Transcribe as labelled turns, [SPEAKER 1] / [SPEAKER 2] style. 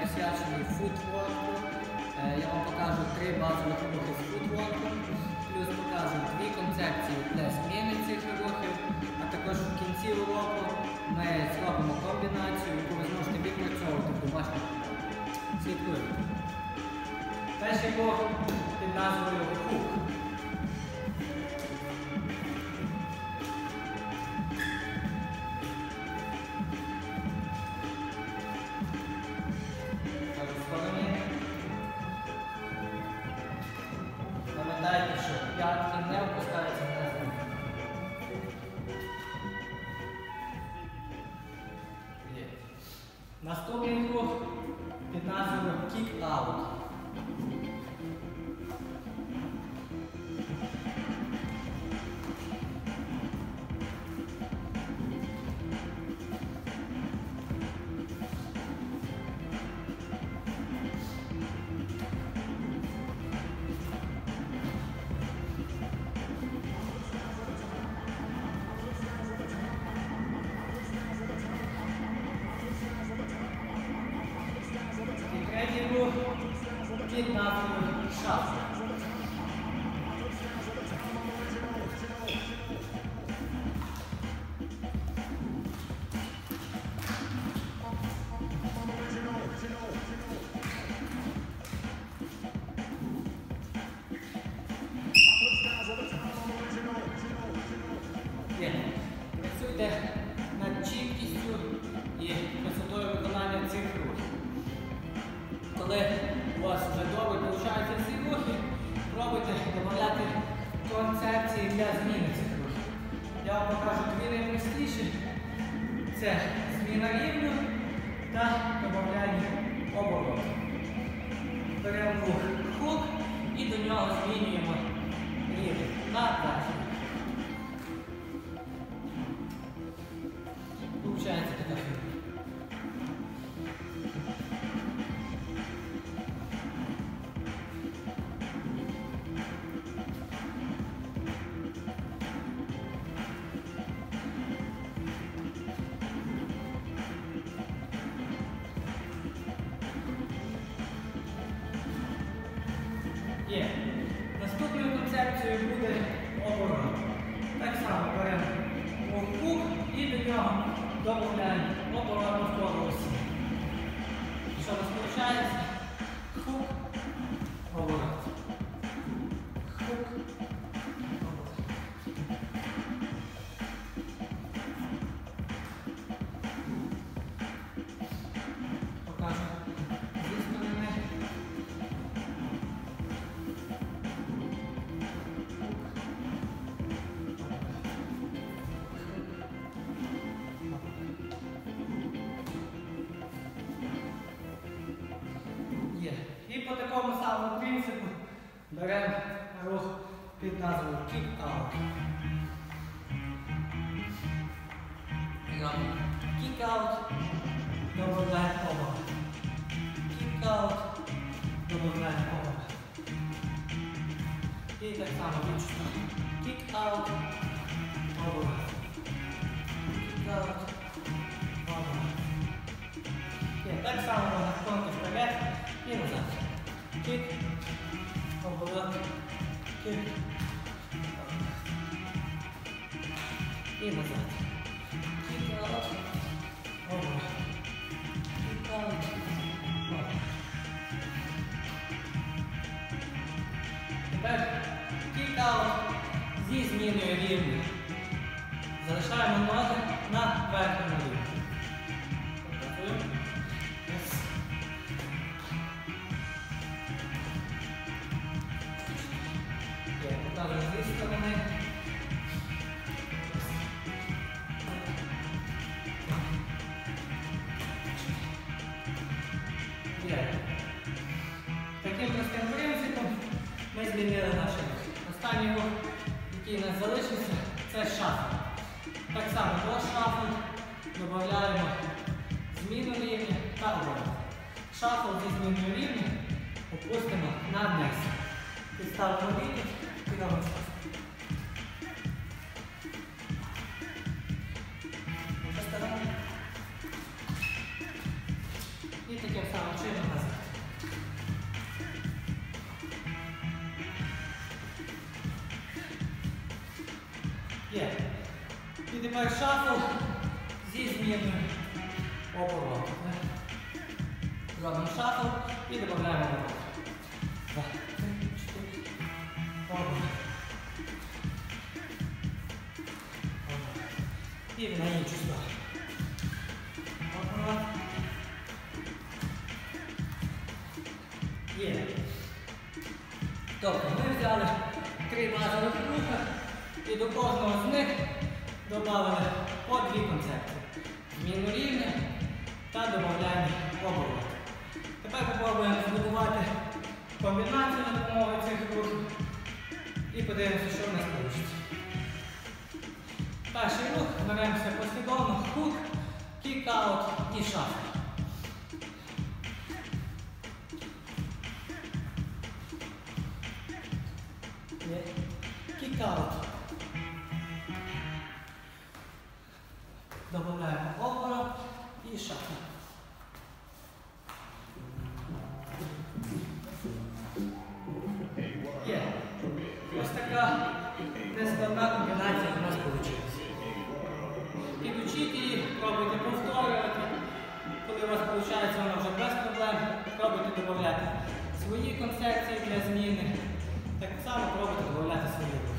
[SPEAKER 1] присвячений футворку. Я вам покажу 3 базових рухи з футворку, плюс покажу 2 концепції для зміни цих рухів, а також в кінці уроку ми зробимо комбінацію, яку ви зможете відпрацьовувати в домашніх умовах. Слідкуємо. Перший рух під назвою хук. Пам'ятайте, що п'ятки не опускаються на землю. Наступний рух під назвою kick-out. Третій рух під назвою шафл. Працюйте над чіткістю і красотою виконання цих рухів. Коли у вас вже добре виходять ці рухи, пробуйте додати концепції для зміни цих рухів. Я вам покажу 2 найпростіші. Це зміна рівню та додавання обороту. Беремо рух хук і до нього змінюємо рівень на далі. Получається така фігура. Є. Наступною концепцією буде оборот. Так само беремо хук і до нього додаємо оборотну форму осі. Що у нас виходить? Хук, оборот. Хук, оборот. Покажу зі сторони. І по такому самому принципу беремо рух під назвою kick-out. Kick-out, додаємо оборот. Kick-out, додаємо оборот. І так само відчуємо. Kick-out, оборот. Kick-out, оборот. Так само можна тонко вперед і назад. Кік, оборот, кік, і назад. Кік-аут, оборот. Кік-аут, оборот. Тепер кік-аут зі зміною рівня. Залишаємо ноги на верхньому рівні. Працюємо. Покажу зі сторони. Таким простим принципом ми змінили наш рух. Останній рух, який у нас залишився, це шафл. Так само до шафлу додаємо зміну рівня та оборот. Шафл зі зміною рівня опустимо на низ. Підставимо рівень і робимо шафл. І таким самим чином Є. І тепер шафл зі зміною обороту. Робимо шафл і додаємо оборот. 2, 3, 4. Оборот. І на іншу сторону. Оборот. Є. Тобто ми взяли 3 базових рухи і до кожного з них додали по 2 концепції. Зміну рівня та додаємо оборот. Тепер спробуємо збудувати комбінацію за допомогою цих рухів і подивимося, що в нас вийде. Перший рух беремося послідовно, хук, кік-аут і шафл. Кік-аут. Додаємо оборот і шафл. Є. Ось така нескладна комбінація у нас вийшла. Підучіть її, пробуйте повторювати. Коли у вас виходить, вона вже без проблем. Пробуйте додати свої концепції для зміни. Так само пробуйте додати свої.